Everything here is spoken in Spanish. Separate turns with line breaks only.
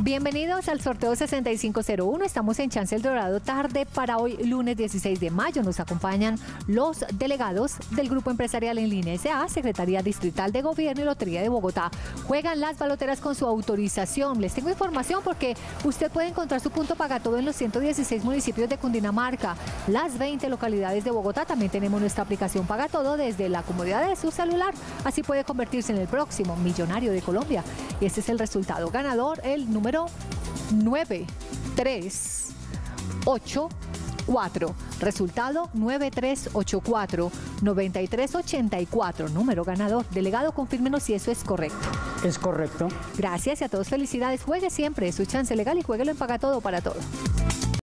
Bienvenidos al sorteo 6501. Estamos en Chance El Dorado tarde para hoy, lunes 16 de mayo. Nos acompañan los delegados del Grupo Empresarial en Línea S.A., Secretaría Distrital de Gobierno y Lotería de Bogotá. Juegan las baloteras con su autorización. Les tengo información porque usted puede encontrar su punto pagatodo en los 116 municipios de Cundinamarca, las 20 localidades de Bogotá. También tenemos nuestra aplicación Pagatodo desde la comodidad de su celular. Así puede convertirse en el próximo millonario de Colombia. Y este es el resultado ganador, el número 9384. Resultado 9384 9384. Número ganador. Delegado, confírmenos si eso es correcto.
Es correcto.
Gracias y a todos felicidades. Juegue siempre su chance legal y juéguelo en Pagatodo para todo.